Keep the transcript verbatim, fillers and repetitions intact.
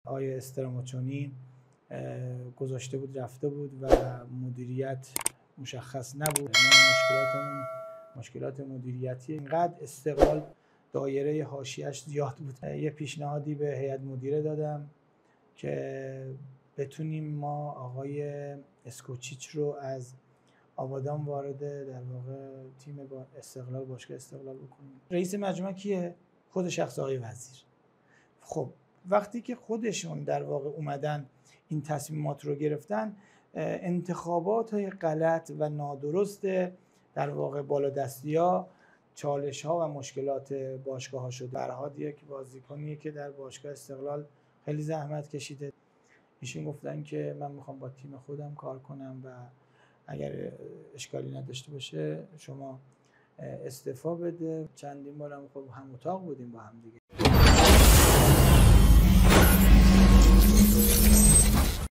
آقای استراماچونی گذاشته بود رفته بود و مدیریت مشخص نبود. مشکلاتمون مشکلات مدیریتی، اینقدر استقلال دایره حاشیه‌اش زیاد بود. یه پیشنهادی به هیئت مدیره دادم که بتونیم ما آقای اسکوچیچ رو از آبادان وارد در واقع تیم با استقلال باشگاه استقلال بکنیم. رئیس مجمع کیه؟ خود شخص آقای وزیر. خب وقتی که خودشون در واقع اومدن این تصمیمات رو گرفتن، انتخابات های غلط و نادرست در واقع بالادستی‌ها، چالش ها و مشکلات باشگاه ها شده. فرهاد یک بازیکنیه که در باشگاه استقلال خیلی زحمت کشیده. ایشون گفتن که من میخوام با تیم خودم کار کنم و اگر اشکالی نداشته باشه شما استعفا بده. چندین بارم خب هم اتاق بودیم با هم دیگه.